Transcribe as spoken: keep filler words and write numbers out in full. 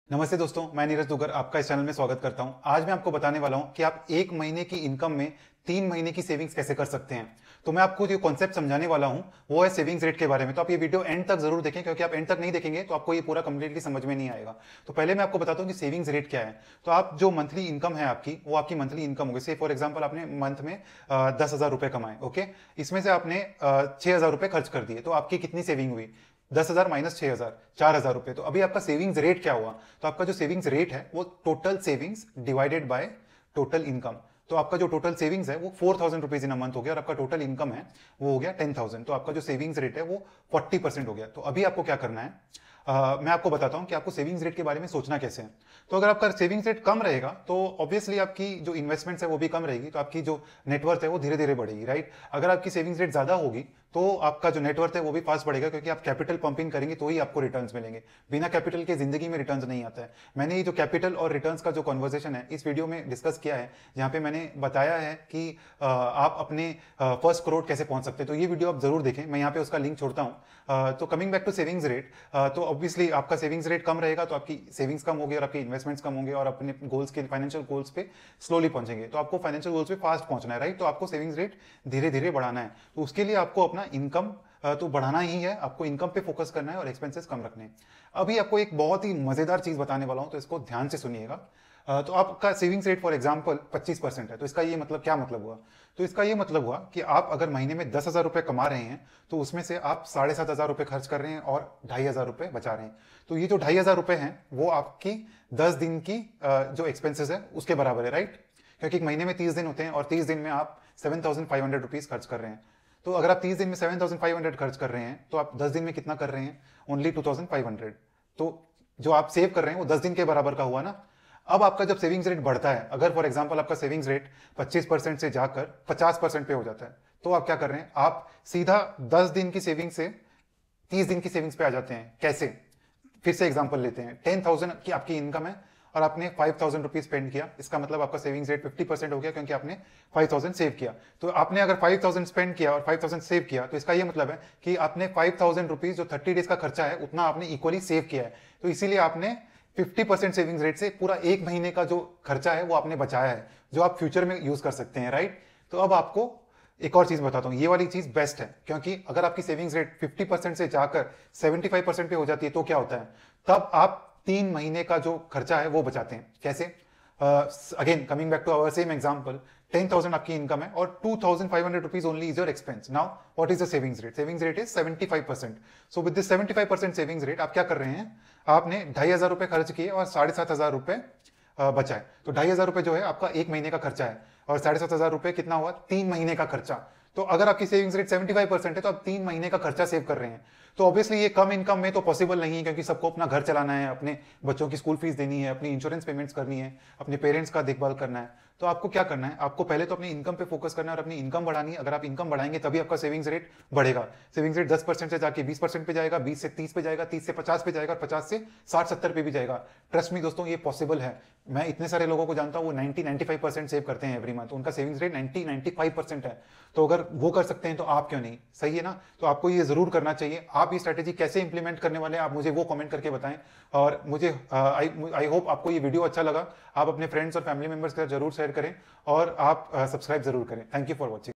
नमस्ते दोस्तों, मैं नीरज दुगर आपका इस चैनल में स्वागत करता हूं। आज मैं आपको बताने वाला हूं कि आप एक महीने की इनकम में तीन महीने की सेविंग्स कैसे कर सकते हैं। तो मैं आपको जो कॉन्सेप्ट समझाने वाला हूं वो है सेविंग्स रेट के बारे में। तो आप ये वीडियो एंड तक जरूर देखें, क्योंकि आप एंड तक नहीं देखेंगे तो आपको ये पूरा कंप्लीटली समझ में नहीं आएगा। तो पहले मैं आपको बताता हूं कि सेविंग्स रेट क्या है। तो आप जो मंथली इनकम है आपकी, वो आपकी मंथली इनकम होगी। से फॉर एग्जाम्पल आपने मंथ में दस हजार रुपए कमाए, ओके। इसमें से आपने छह हजार रुपए खर्च कर दिए, तो आपकी कितनी सेविंग हुई? दस हजार माइनस छह हजार, चार हजार रुपए। तो अभी आपका सेविंग्स रेट क्या हुआ? तो आपका जो सेविंग्स रेट है वो total savings divided by total income. तो आपका जो टोटल सेविंग्स है वो four thousand rupees in a month हो गया, और आपका टोटल इनकम है वो हो गया टेन थाउजेंड। तो आपका जो सेविंग्स रेट है वो फोर्टी परसेंट हो गया। तो अभी आपको क्या करना है, uh, मैं आपको बताता हूं कि आपको सेविंग्स रेट के बारे में सोचना कैसे है। तो अगर आपका सेविंग्स रेट कम रहेगा तो ऑब्वियसली आपकी जो इन्वेस्टमेंट्स है वो भी कम रहेगी, तो आपकी जो नेटवर्थ है वो धीरे धीरे बढ़ेगी, राइट। अगर आपकी सेविंग्स रेट ज्यादा होगी तो आपका जो नेटवर्थ है वो भी फास्ट बढ़ेगा, क्योंकि आप कैपिटल पंपिंग करेंगे तो ही आपको रिटर्न्स मिलेंगे। बिना कैपिटल के जिंदगी में रिटर्न्स नहीं आता है। मैंने ये जो कैपिटल और रिटर्न्स का जो कन्वर्सेशन है इस वीडियो में डिस्कस किया है, जहां पे मैंने बताया है कि आप अपने फर्स्ट करोड़ कैसे पहुंच सकते हैं। तो ये वीडियो आप जरूर देखें, मैं यहाँ पे उसका लिंक छोड़ता हूँ। तो coming back to savings rate, तो ऑब्वियसली आपका सेविंग्स रेट कम रहेगा तो आपकी सेविंग्स कम होगी और आपकी इन्वेस्टमेंट्स कम होंगे, और अपने गोल्स के फाइनेंशियल गोल्स पे स्लोली पहुंचेंगे। तो आपको फाइनेंशियल गोल्स पे फास्ट पहुंचना है, राइट। तो आपको सेविंग्स रेट धीरे धीरे बढ़ाना है। तो उसके लिए आपको अपना इनकम तो बढ़ाना ही है, आपको इनकम पे फोकस करना है और एक्सपेंसेस कम रखने हैं। अभी आपको एक बहुत ही मजेदार चीज बताने वाला हूं, तो इसको ध्यान से सुनिएगा। तो आपका सेविंग्स रेट फॉर एग्जांपल पच्चीस परसेंट है, तो इसका ये मतलब क्या मतलब हुआ? तो इसका ये मतलब हुआ कि आप अगर महीने में दस हजार रुपए कमा रहे हैं तो उसमें से आप साढ़े सात हजार रुपए खर्च कर रहे हैं और ढाई हजार रुपए बचा रहे हैं। तो ये जो ढाई हजार रुपए हैं वो आपकी दस दिन की जो एक्सपेंसेस है उसके बराबर है, राइट। क्योंकि एक महीने में तीस दिन होते हैं और तीस दिन में आप seven thousand five hundred rupees खर्च कर रहे हैं। तो अगर आप तीस दिन में सेवन थाउजेंड फाइव हंड्रेड खर्च कर रहे हैं तो आप दस दिन में कितना कर रहे हैं? Only two thousand five hundred. तो जो आप सेव कर रहे हैं वो दस दिन के बराबर का हुआ ना। अब आपका जब सेविंग्स रेट बढ़ता है, अगर फॉर एग्जांपल आपका सेविंग्स रेट पच्चीस परसेंट से जाकर पचास परसेंट पे हो जाता है, तो आप क्या कर रहे हैं? आप सीधा दस दिन की सेविंग से तीस दिन की सेविंग्स पे आ जाते हैं। कैसे? फिर से एग्जांपल लेते हैं। टेन थाउजेंड की आपकी इनकम है और आपने फाइव थाउजेंड रुपीज स्पेंड किया, इसका मतलब आपका सेविंग्स रेट फिफ्टी परसेंट हो गया, क्योंकि आपने फाइव थाउजेंड सेव किया। तो आपने अगर फाइव थाउजेंड स्पेंड किया और फाइव थाउजेंड सेव किया, तो इसका ये मतलब है कि आपने फाइव थाउजेंड रुपीज जो थर्टी डेज का खर्चा है उतना आपने इक्वली सेव किया है। तो इसीलिए आपने फिफ्टी परसेंट सेविंग्स रेट से पूरा एक महीने का जो खर्चा है वो आपने बचाया है, जो आप फ्यूचर में यूज कर सकते हैं, राइट। तो अब आपको एक और चीज बताता हूं, ये वाली चीज बेस्ट है, क्योंकि अगर आपकी सेविंग्स रेट फिफ्टी परसेंट से जाकर सेवेंटी फाइव परसेंट पे हो जाती है तो क्या होता है? तब आप तीन महीने का जो खर्चा है वो बचाते हैं। कैसे? Again coming back to our same example, ten thousand आपकी इनकम है और two thousand five hundred rupees only is your expense. Now what is the savings rate? Savings rate is seventy five percent. So with this seventy five percent savings rate आप क्या कर रहे हैं? आपने ढाई हजार रुपए खर्च किए और साढ़े सात हजार रुपए बचा है। तो ढाई हजार रुपए जो है आपका एक महीने का खर्चा है, और साढ़े सात हजार रुपए कितना हुआ? तीन महीने का खर्चा। तो अगर आपकी savings rate seventy five percent है तो आप तीन महीने का खर्चा सेव कर रहे हैं। तो ऑब्वियसली ये कम इनकम में तो पॉसिबल नहीं है, क्योंकि सबको अपना घर चलाना है, अपने बच्चों की स्कूल फीस देनी है, अपनी इंश्योरेंस पेमेंट्स करनी है, अपने पेरेंट्स का देखभाल करना है। तो आपको क्या करना है? आपको पहले तो अपनी इनकम पे फोकस करना है और अपनी इनकम बढ़ानी है। अगर आप इनकम बढ़ाएंगे तभी आपका सेविंग्स रेट बढ़ेगा। सेविंग्स रेट दस परसेंट से जाके बीस परसेंट पे जाएगा, बीस से तीस पे जाएगा, तीस से पचास पे जाएगा, और पचास से साठ सत्तर पे भी जाएगा। ट्रस्ट मी दोस्तों, ये पॉसिबल है। मैं इतने सारे लोगों को जानता हूं, वो ninety ninety five percent save करते हैं एवरी मंथ, उनका savings rate ninety ninety five percent है। तो अगर वो कर सकते हैं तो आप क्यों नहीं? सही है ना। तो आपको ये जरूर करना चाहिए। आप ये स्ट्रेटेजी कैसे इंप्लीमेंट करने वाले हैं आप मुझे वो कमेंट करके बताएं, और मुझे आई होप आपको ये वीडियो अच्छा लगा। आप अपने फ्रेंड्स और फैमिली मेंबर्स के साथ जरूर शेयर करें और आप सब्सक्राइब जरूर करें। Thank you for watching.